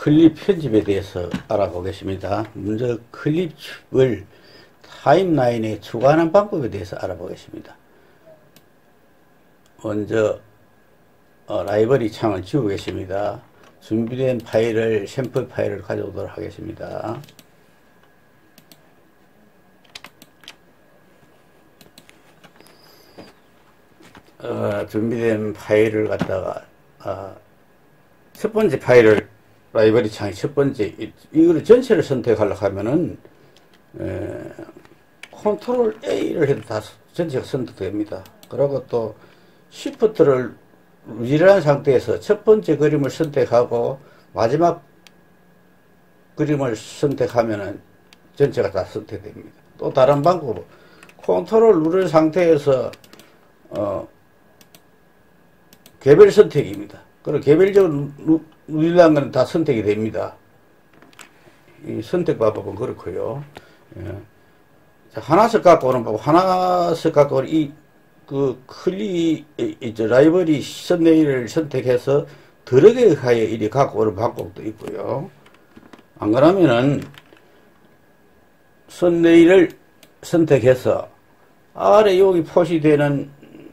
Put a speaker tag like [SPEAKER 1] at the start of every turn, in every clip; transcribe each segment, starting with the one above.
[SPEAKER 1] 클립 편집에 대해서 알아보겠습니다. 먼저 클립을 타임라인에 추가하는 방법에 대해서 알아보겠습니다. 먼저 라이브러리 창을 지우겠습니다. 준비된 파일을, 샘플 파일을 가져오도록 하겠습니다. 준비된 파일을 갖다가 첫 번째 파일을 라이브러리 창의 첫 번째 이거를 전체를 선택하려고 하면은 컨트롤 A를 해도 다 전체가 선택됩니다. 그리고 또 Shift를 누르는 상태에서 첫 번째 그림을 선택하고 마지막 그림을 선택하면은 전체가 다 선택됩니다. 또 다른 방법은 컨트롤 누른 상태에서 개별 선택입니다. 그리고 개별적으로 누르는 건 다 선택이 됩니다. 이 선택 방법은 그렇고요. 예. 하나씩 갖고 오는 방법, 하나씩 갖고 오는 라이브러리 썸네일을 선택해서 여러 개 하에 이리 갖고 오는 방법도 있고요. 안 그러면은 썸네일을 선택해서 아래 여기 표시되는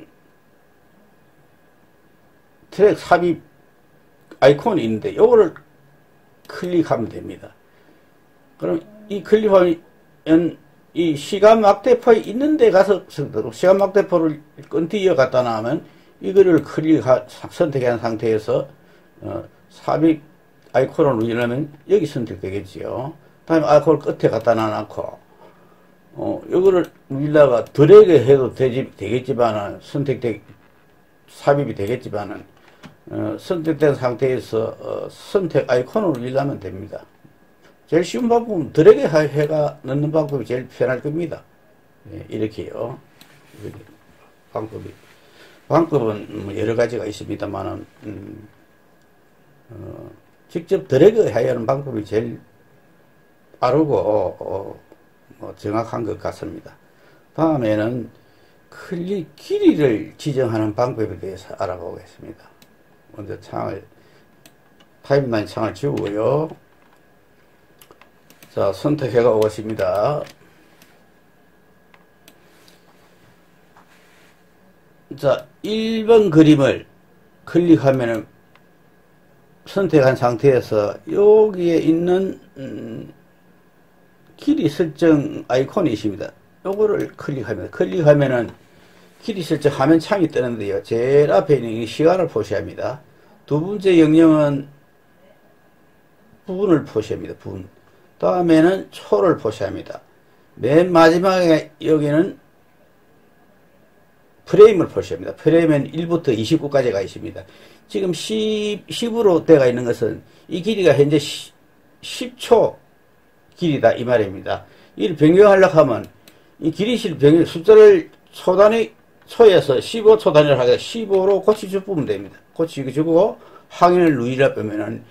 [SPEAKER 1] 트랙 삽입 아이콘이 있는데 요거를 클릭하면 됩니다. 그럼 이 클릭하면 이 시간 막대포에 있는 데 가서 시간 막대포를 끈띄어 갖다 놔면 이거를 선택한 상태에서 삽입 아이콘을 누르면 여기 선택되겠지요. 다음에 아이콘을 끝에 갖다 놔놓고 요거를 누르다가 드래그 해도 되겠지만은 삽입이 되겠지만은 선택된 상태에서 선택 아이콘을 누르면 됩니다. 제일 쉬운 방법은 드래그 해가 넣는 방법이 제일 편할 겁니다. 예, 이렇게요. 방법은 여러 가지가 있습니다만은 직접 드래그 해야 하는 방법이 제일 빠르고 정확한 것 같습니다. 다음에는 클릭 길이를 지정하는 방법에 대해서 알아보겠습니다. 먼저 타임라인 창을 지우고요. 자, 선택해가 오겠습니다. 자, 1번 그림을 클릭하면은 선택한 상태에서 여기에 있는 길이 설정 아이콘이 있습니다. 요거를 클릭하면은 길이 설정 화면 창이 뜨는데요. 제일 앞에 있는 이 시간을 표시합니다. 두 번째 영역은 부분을 표시합니다. 부분. 다음에는 초를 표시합니다. 맨 마지막에 여기는 프레임을 표시합니다. 프레임은 1부터 29까지가 있습니다. 지금 10으로 되어 있는 것은 이 길이가 현재 10초 길이다 이 말입니다. 이를 변경하려고 하면 이 길이실 변경 숫자를 초에서 15초 단위로 하게 15로 고치주면 됩니다. 고치주고 확인을 누르려 보면은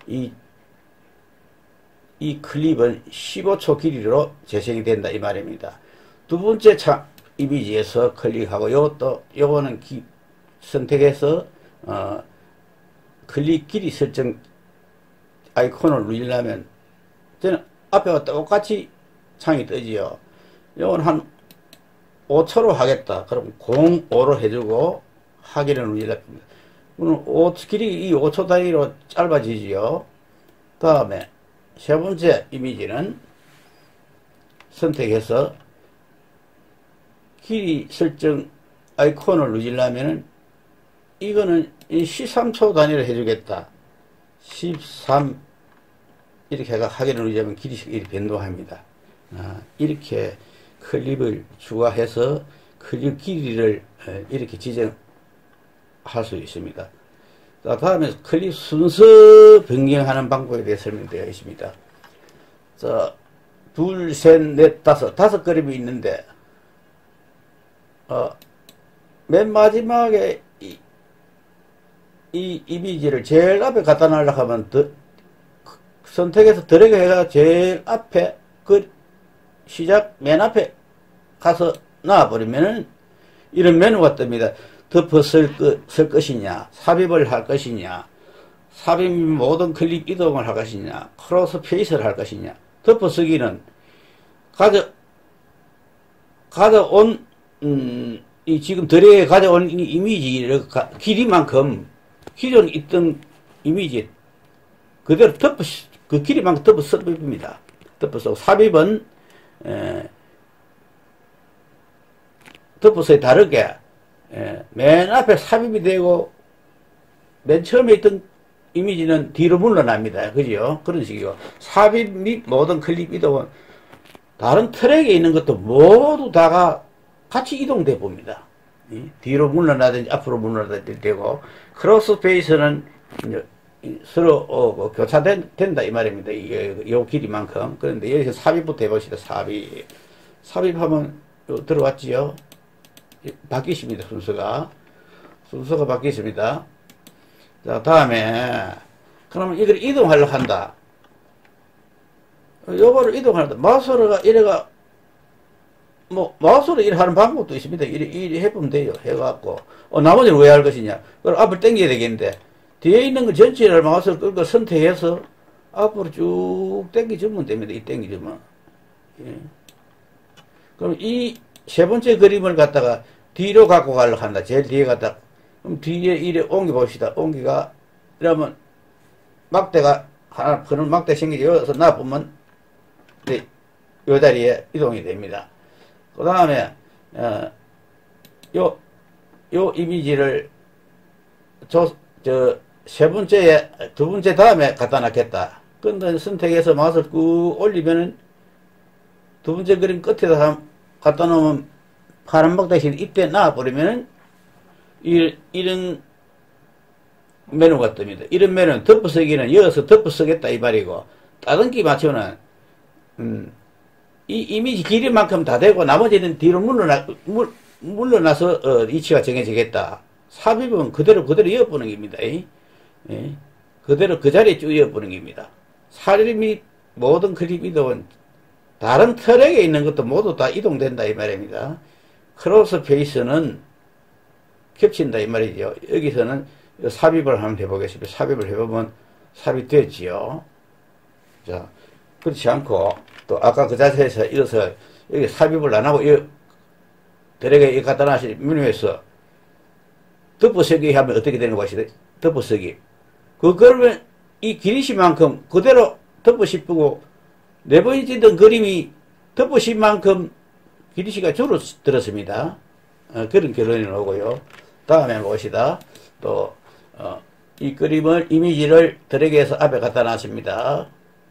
[SPEAKER 1] 이 클립은 15초 길이로 재생이 된다 이 말입니다. 두 번째 이미지에서 클릭하고 요거는 선택해서 클릭 길이 설정 아이콘을 누르려면 저는 앞에와 똑같이 창이 뜨지요. 요건 한 5초로 하겠다. 그럼 05로 해주고 확인을 누르려 합니다. 그럼 길이 이 5초 단위로 짧아지지요. 다음에 세 번째 이미지는 선택해서 길이 설정 아이콘을 누르려면은 이거는 13초 단위로 해주겠다. 13 이렇게 해가 확인을 누르면 길이 변동합니다. 이렇게 클립을 추가해서 클립 길이를 이렇게 지정할 수 있습니다. 자, 다음에 클립 순서 변경하는 방법에 대해 설명되어 있습니다. 자, 둘, 셋, 넷, 다섯 그림이 있는데, 맨 마지막에 이 이미지를 제일 앞에 갖다 놓으려고 하면, 선택해서 드래그 해가 제일 앞에, 맨 앞에 가서 놔버리면은, 이런 메뉴가 뜹니다. 덮어 쓸 것이냐, 삽입을 할 것이냐, 삽입 모든 클립 이동을 할 것이냐, 크로스 페이스를 할 것이냐, 덮어쓰기는 가져온, 이 지금 덜에 가져온 이미지를 길이만큼, 기존 있던 이미지 그대로 그 길이만큼 덮어 씁입니다. 덮어서 삽입은, 덮어서에 다르게, 맨 앞에 삽입이 되고, 맨 처음에 있던 이미지는 뒤로 물러납니다. 그죠? 그런 식이고. 삽입 및 모든 클립 이동은 다른 트랙에 있는 것도 모두 다가 같이 이동돼 봅니다. 뒤로 물러나든지 앞으로 물러나든지 되고, 크로스 페이스는 서로 교차된다 이 말입니다. 이 길이만큼. 그런데 여기서 삽입부터 해봅시다. 삽입하면 들어왔지요. 바뀌십니다. 순서가 바뀌십니다. 자, 다음에 그러면 이걸 이동하려고 한다. 요거를 이동한다. 마우스로가 이래가 마우스로 이래 하는 방법도 있습니다. 이래 해보면 돼요. 해갖고 나머지는 왜 할 것이냐. 그럼 앞을 당겨야 되겠는데 뒤에 있는 거 전체를 마우스를 끌고 선택해서 앞으로 쭉 당겨주면 됩니다. 이 당겨주면. 예. 그럼 이 세 번째 그림을 갖다가 뒤로 갖고 가려고 한다. 제일 뒤에 갖다. 그럼 뒤에 이래 옮겨 봅시다. 옮기가 이러면 막대가 하나 그런 막대 생기지. 여기서 놔보면 네, 요 자리에 이동이 됩니다. 그 다음에 요 이미지를 세 번째에 두 번째 다음에 갖다 놨겠다. 근데 선택해서 마우스를 꾹 올리면은 두 번째 그림 끝에다 갖다 놓으면 파란 막대신 이때 놔버리면은 이런 메뉴가 뜹니다. 이런 메뉴는 덮어쓰기는 여기서 덮어쓰겠다 이 말이고, 따듬기 맞추는 이 이미지 길이만큼 다 되고 나머지는 뒤로 물러나서 위치가 정해지겠다. 삽입은 그대로 이어보는 겁니다. 예? 그대로 그 자리에 쭉 이어보는 겁니다. 삽입 및 모든 클립 이동은 다른 트랙에 있는 것도 모두 다 이동된다 이 말입니다. 크로스 페이스는 겹친다 이 말이죠. 여기서는 삽입을 한번 해보겠습니다. 삽입을 해보면 삽입되지요. 자, 그렇지 않고 또 아까 그 자세에서 이어서 여기 삽입을 안 하고 드래그에 갖다 놔서 메뉴에서 덮어쓰기 하면 어떻게 되는 것이다. 덮어쓰기. 그러면 이 길이시만큼 그대로 덮어씹고 내보이던 그림이 덮어씹만큼 길이시가 줄어들었습니다. 그런 결론이 나오고요. 다음에 무엇이다. 또 이 그림을 이미지를 드래그해서 앞에 갖다 놨습니다.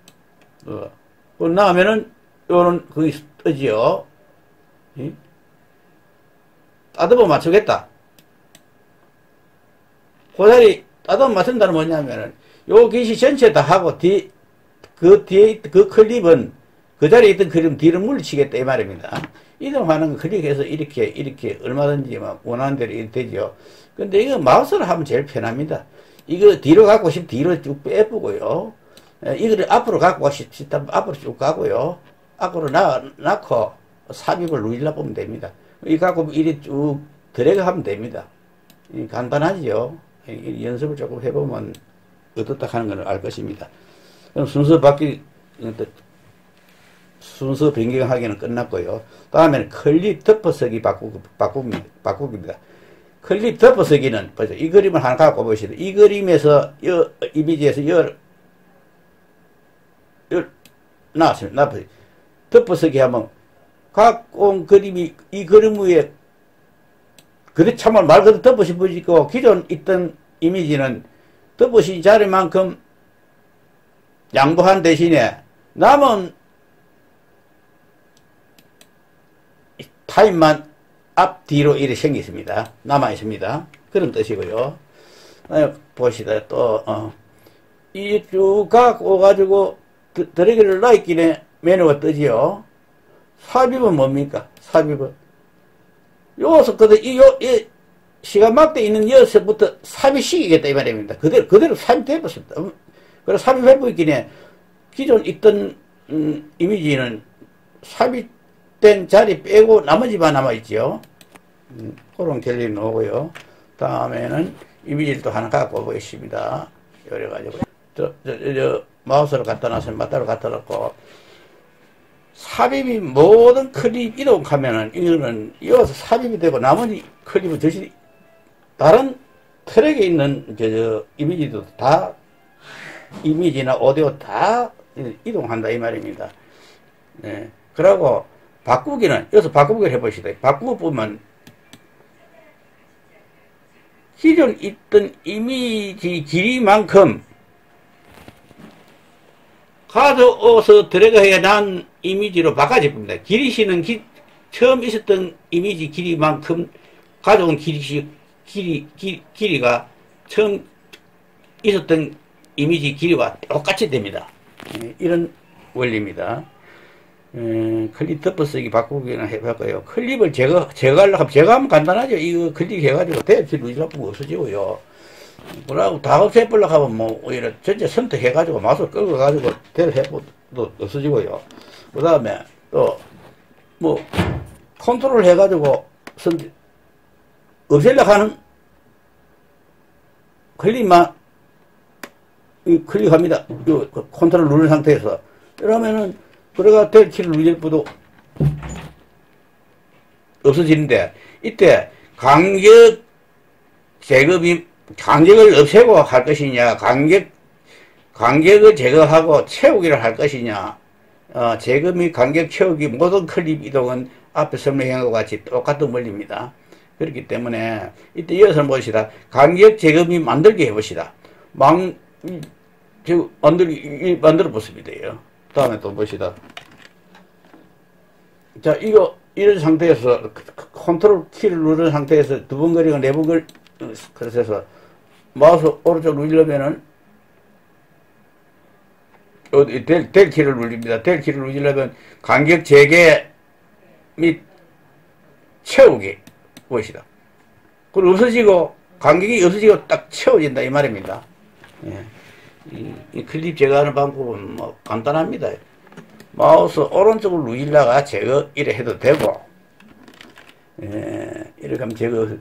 [SPEAKER 1] 그 나오면은 요런 그게 뜨지요. 따듬어 맞추겠다. 그 자리 따듬어 맞춘다는 뭐냐면은 요 글씨 전체 다 하고 그 뒤에 그 클립은 그 자리에 있던 그림 뒤로 물리치겠다 이 말입니다. 이동하는 거 클릭해서 이렇게 얼마든지 막 원하는 대로 이렇게 되죠. 근데 이거 마우스로 하면 제일 편합니다. 이거 뒤로 갖고 싶으면 뒤로 쭉 빼보고요. 이거를 앞으로 갖고 싶다면 앞으로 쭉 가고요. 앞으로 낳고 삽입을 누르려 보면 됩니다. 이거 갖고 이리 쭉 드래그 하면 됩니다. 간단하지요. 연습을 조금 해보면 어떻다 하는 걸 알 것입니다. 그럼 순서 변경하기는 끝났고요. 다음에는 클립 덮어쓰기 바꾸기입니다. 클립 덮어쓰기는 보죠. 이 그림을 하나 갖고 보시다. 이 그림에서 이미지에서 나왔습니다. 덮어쓰기 하면 갖고 온 그림이 이 그림 위에 그대 참말 말 그대로 덮어씌워지고 기존 있던 이미지는 덮어씌운 자리만큼 양보한 대신에 남은 타임만 앞뒤로 이렇게 생겼습니다. 남아 있습니다. 그런 뜻이고요. 보시다 또 이 쭉 갖고 오가지고 드래그를 놔있기에 메뉴가 뜨지요. 삽입은 뭡니까? 삽입은 여기서 이 시간 막대 있는 여기서부터 삽입시키겠다 이 말입니다. 그대로 삽입해봤습니다. 그래서 삽입해보기에 기존 있던 이미지는 삽입된 자리 빼고 나머지만 남아있죠. 그런 결론이 나오고요. 다음에는 이미지를 또 하나 갖고 보겠습니다. 이래가지고 마우스를 갖다 놨으면 맞다로 갖다 놓고 삽입이 모든 클립 이동하면은 이거는 이어서 삽입이 되고 나머지 클립은 다시 다른 트랙에 있는 이미지도 다 이미지나 오디오 다 이동한다 이 말입니다. 네. 그러고 바꾸기는 여기서 바꾸기를 해보시다. 바꾸고 보면 기존 있던 이미지 길이만큼 가져와서 들어가야 난 이미지로 바꿔줄 겁니다. 길이시는 처음 있었던 이미지 길이만큼 가져온 길이가 처음 있었던 이미지 길이와 똑같이 됩니다. 이런 원리입니다. 클립 덮어쓰기 바꾸기는 해볼까요? 클립을 제거하려고 하면 제거하면 간단하죠. 이거 클릭해가지고 대기 누르려면 없어지고요. 그러고 다 없애버리려고 하면 뭐 오히려 전체 선택해가지고 마우스 끌어가지고 해도 없어지고요. 그 다음에 또 뭐 컨트롤 해가지고 없애려고 하는 클릭만 클릭합니다. 이 컨트롤 누른 상태에서 그러면은 그래가 될 키를 누릴 때도 없어지는데 이때 간격 제거비 간격을 없애고 할 것이냐 간격을 제거하고 채우기를 할 것이냐 제거 및 간격 채우기 모든 클립 이동은 앞에 설명한 것과 같이 똑같은 원리입니다. 그렇기 때문에 이때 이어서 보시다 간격 제거 및 만들기 해봅시다. 만들어 보습니다. 다음에 또 보시다. 자, 이런 상태에서 컨트롤 키를 누른 상태에서 두 번 거리고 네 번 거리, 그래서 마우스 오른쪽 누르려면은 델 키를 누릅니다. 델 키를 누르려면 간격 재개 및 채우기 보시다. 그리고 없어지고 간격이 없어지고 딱 채워진다 이 말입니다. 예. 이 클립 제거하는 방법은 뭐 간단합니다. 마우스 오른쪽을 누르다가 제거 이래 해도 되고, 이렇게 하면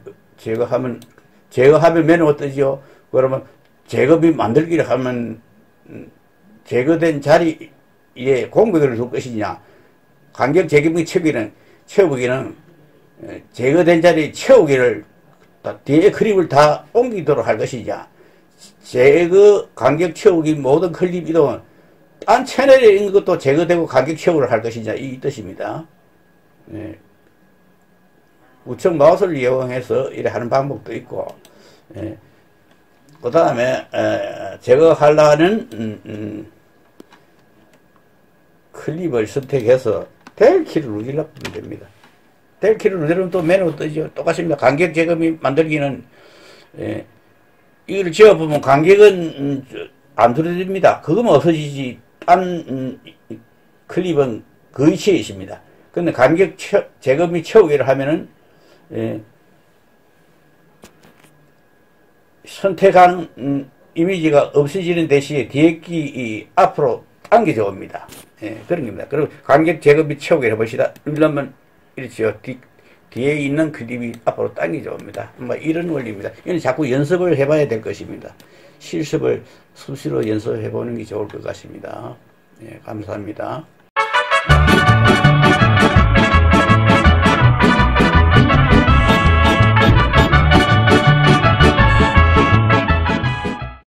[SPEAKER 1] 제거하면 메뉴가 뜨죠. 그러면 제거 및 만들기를 하면 제거된 자리에 공백을 둘 것이냐, 간격 제거 및 채우기는 제거된 자리에 채우기를 뒤에 클립을 다 옮기도록 할 것이냐, 제거 간격 채우기 모든 클립 이동은 딴 채널에 있는 것도 제거되고 간격 채우기를 할 것이냐 이 뜻입니다. 네. 우측 마우스를 이용해서 이래 하는 방법도 있고, 그 다음에 제거하려는 클립을 선택해서 델 키를 누르려면 됩니다. 델 키를 누르면 또 메뉴가 뜨죠. 똑같습니다. 간격 제거 및 만들기는 이걸 지어보면 간격은 안 줄어듭니다. 그거만 없어지지 딴 클립은 그 위치에 있습니다. 근데 간격 제거 및 채우기를 하면은 선택한 이미지가 없어지는 대신에 뒤에 키 앞으로 당겨져 옵니다. 그런 겁니다. 그리고 간격 제거 및 채우기를 해봅시다. 누르면 이렇죠. 뒤에 있는 클립이 앞으로 당겨져 옵니다. 뭐 이런 원리입니다. 이건 자꾸 연습을 해봐야 될 것입니다. 실습을 수시로 연습해 보는 게 좋을 것 같습니다. 감사합니다.